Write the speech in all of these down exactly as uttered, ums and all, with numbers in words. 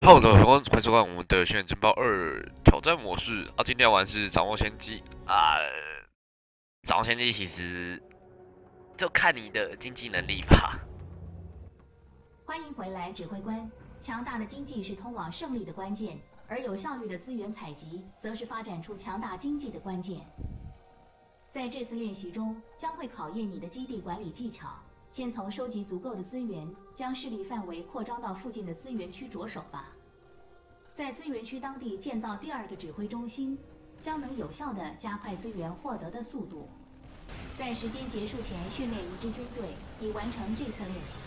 好的，欢迎收看我们的《轩辕争霸二》挑战模式啊！今天要玩是掌握先机啊。掌握先机其实就看你的经济能力吧。 欢迎回来，指挥官。强大的经济是通往胜利的关键，而有效率的资源采集，则是发展出强大经济的关键。在这次练习中，将会考验你的基地管理技巧。先从收集足够的资源，将势力范围扩张到附近的资源区着手吧。在资源区当地建造第二个指挥中心，将能有效地加快资源获得的速度。在时间结束前训练一支军队，以完成这次练习。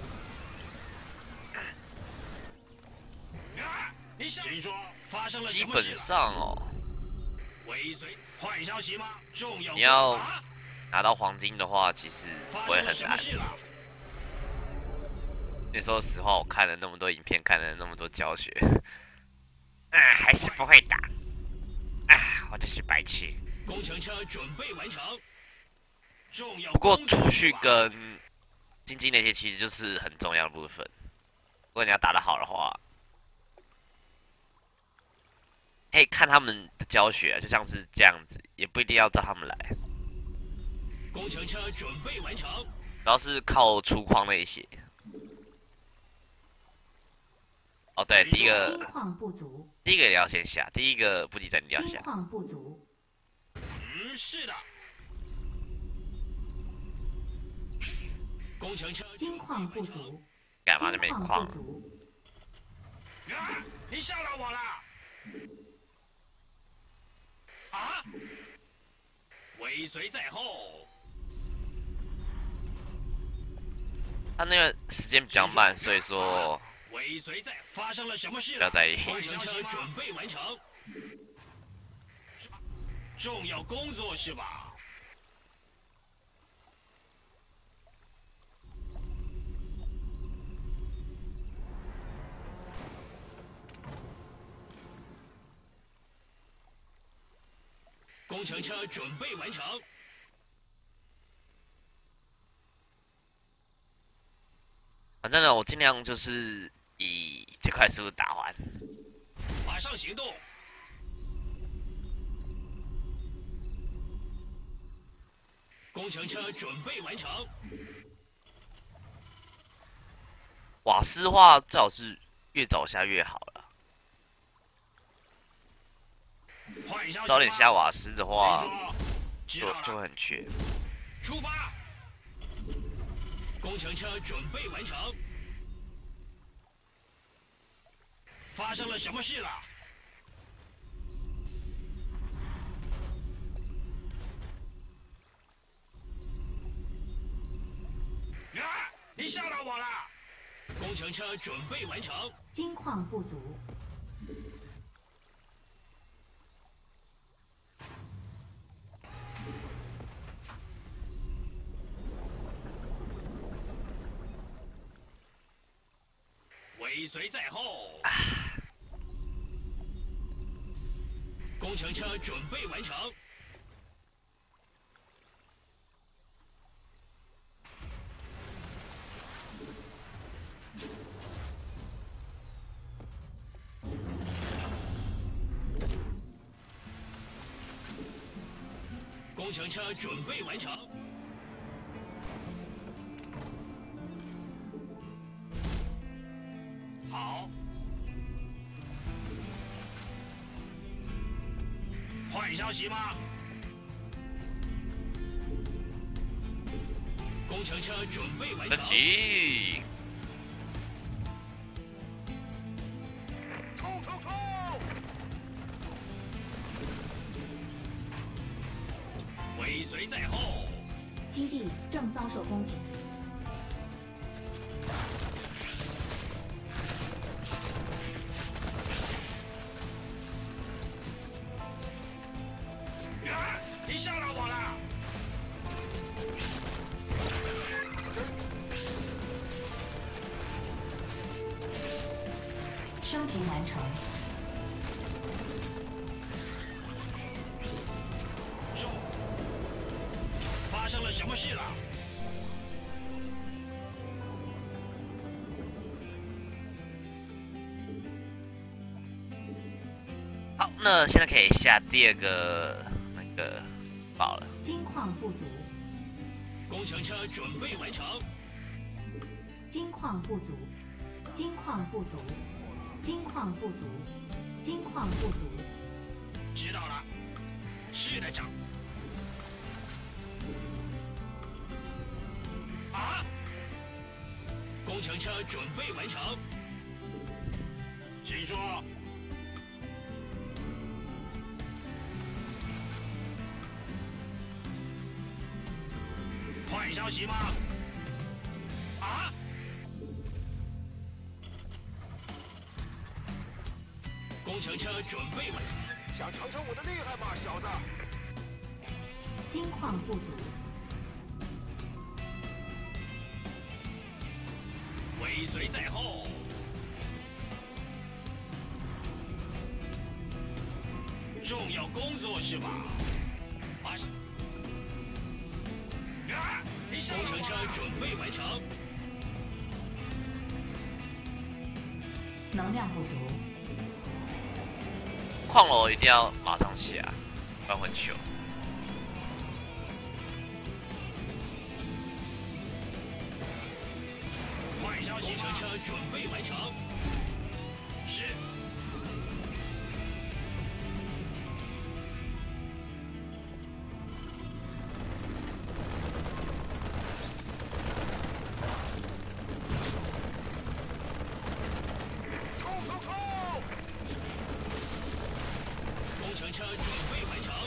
听说发生了基什么事？ 本上哦， 尾随坏消息吗？重要你要攻伐拿到黄金的话，其实发不会很难。 生了什么事了？ 你说实话，我看了那么多影片，看了那么多教学，啊，还是不会打。啊，我真是白痴。 工程车准备完成。重要不过工作储蓄是吧跟经济那些其实就是很重要的部分。如果你要打得好的话，可以看他们的教学，就像是这样子，也不一定要找他们来， 工程车准备完成。 主要是靠出矿那一些。哦，对，第一金个矿不足， 第一个也要先下，第一个补给站你要下。 金矿不足， 嗯，是的。工程车金矿不足， 干嘛金矿那边矿不？足， 啊！你吓到我了！啊！尾随在后。 他那个时间比较慢，所以说尾随在，发生了什么事？ 不要在意。 工程车准备完成。重要工作是吧？工程车准备完成。 反正呢，我尽量就是以最快速度打完。 马上行动。工程车准备完成。 瓦斯的话，最好是越早下越好了。 坏消息吗早点下瓦斯的话，就知道了就会很缺。 出发。工程车准备完成。发生了什么事了？啊！你吓到我了！工程车准备完成。 金矿不足， 尾随在后。工程车准备完成。工程车准备完成。好。坏消息吗？工程车准备完成升。级， 冲冲冲！尾随在后。 基地正遭受攻击， 啊！你吓到我了！ 升级完成， 中。发生了什么事了？ 好，那现在可以下第二个那个宝了。 金矿不足， 工程车准备完成。 金矿不足，金矿不足，金矿不足，金矿不足。 知道了，是的，长。啊！工程车准备完成。请说。坏消息吗？啊！工程车准备完成。 想尝尝我的厉害吗，小子？ 金矿不足， 尾随在后。重要工作是吧？马上。啊！工程车准备完成。 能量不足， 矿楼一定要马上下，不然很糗。 坏消息，工程车准备完成。是。工程车准备完成。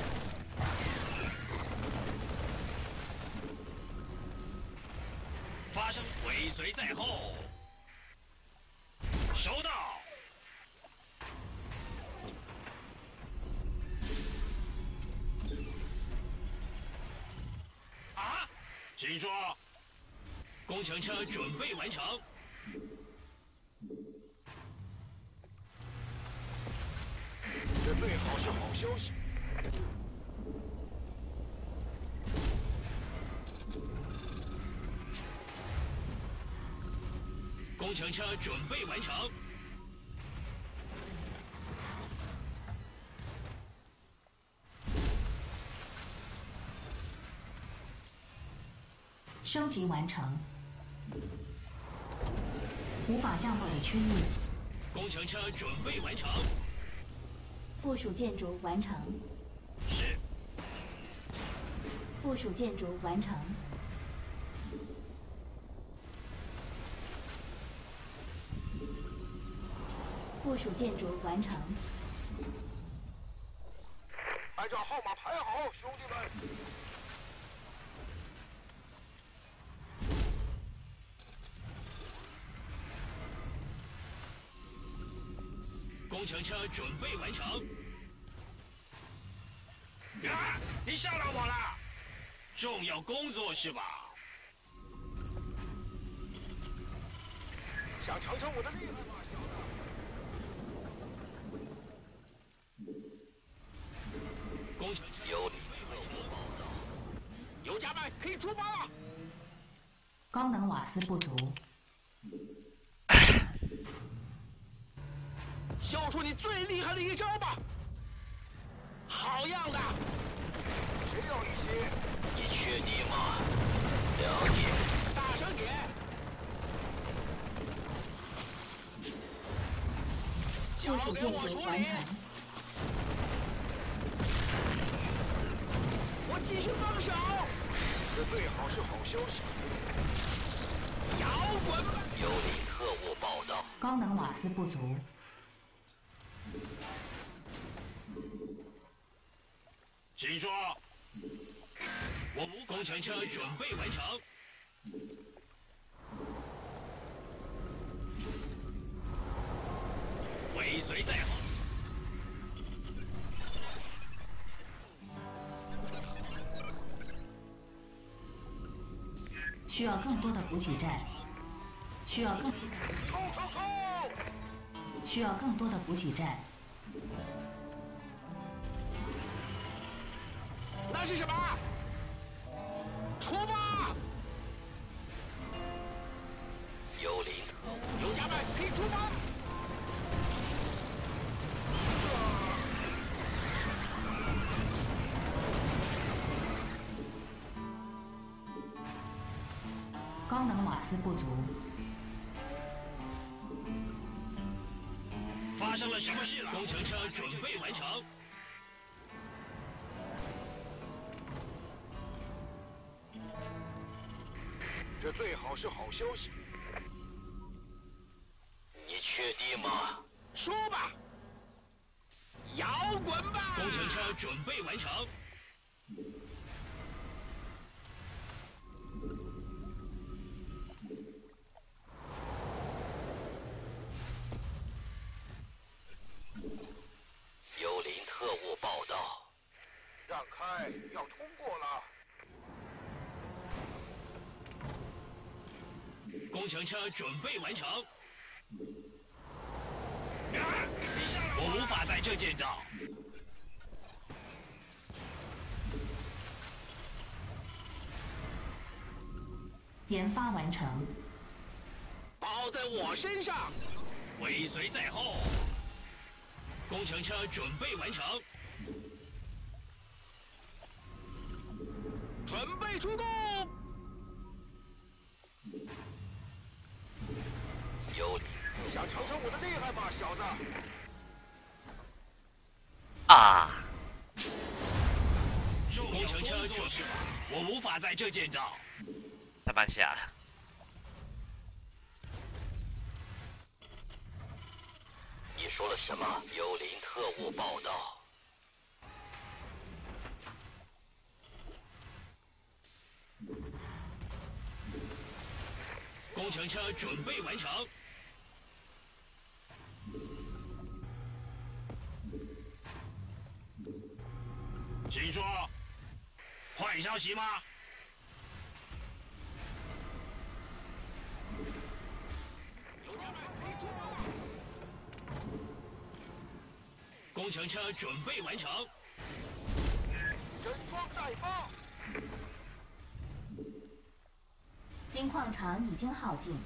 发生，尾随在后。收到。啊！请说。工程车准备完成。 这最好是好消息。 工程车准备完成。 升级完成，无法降落的区域， 工程车准备完成。 附属建筑完成， 是。 附属建筑完成，附属建筑完成。 按照号码排好，兄弟们。 工程车准备完成。啊！你吓到我了！重要工作是吧？ 想尝尝我的厉害吗，小子？ 工程车有油加麦可以出发了。 高能瓦斯不足， 秀出你最厉害的一招吧！好样的！谁要一些？ 你确定吗？了解。 大声点！ 附属建筑完成， 我继续放手。这最好是好消息。摇滚吧！ 幽灵特务报道。 高能瓦斯不足， 请说。我们工程车准备完成。尾随在后。 需要更多的补给站，需要更冲冲冲！ 需要更多的补给站。 那是什么？出发！ 幽灵特务。 油加麦可以出发。 丝不足。 发生了什么事了？工程车准备完成。 这最好是好消息。 你确定吗？ 说吧，摇滚吧！ 工程车准备完成。 幽灵特务报道。 让开，要通过了。 工程车准备完成。我无法在这建造。 研发完成。 包在我身上。 尾随在后。工程车准备完成。 准备出动。 幽灵， 想尝尝我的厉害吗，小子？ 啊！ 工程车准备，我无法在这建造。 他搬下了。 你说了什么？幽灵特务报道。 工程车准备完成。请说，坏消息吗？ 有家人可以出发。 工程车准备完成。 整装待发。 金矿场已经耗尽，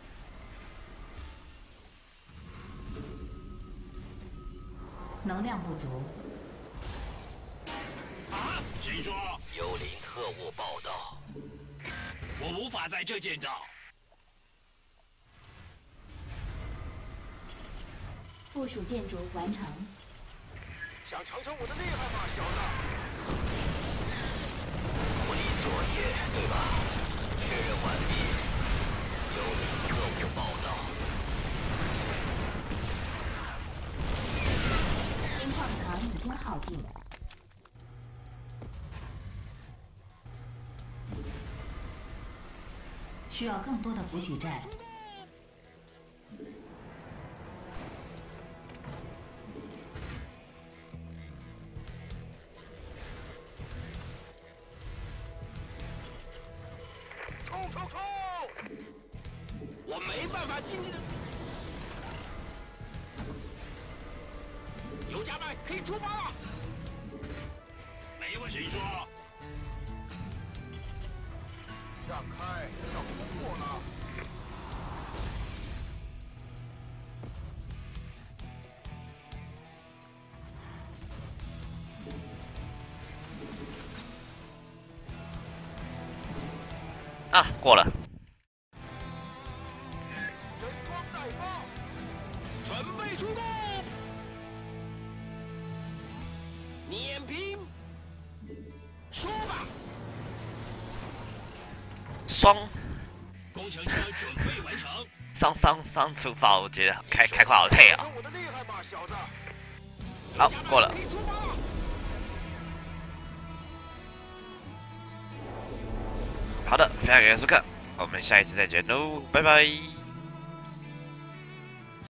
能量不足。 啊，请说。 幽灵特务报道。 我无法在这建造。 附属建筑完成。 想尝尝我的厉害吗，小子？ 苦力作业，对吧？确认完毕。幽灵特务报道。 金矿场已经耗尽，需要更多的补给站。 冲冲冲！我没办法经济的。有加麦可以出发了。 没问题，说。 让开，要通过了。 啊，过了。 整装待发，准备出动。碾平，说吧。 双工程车准备完成。 双双双出发，我觉得开开快好累啊。 我的厉害吗，小子？ 好，过了。 可以出发了。 好的，非常感谢收看，我们下一次再见喽，拜拜。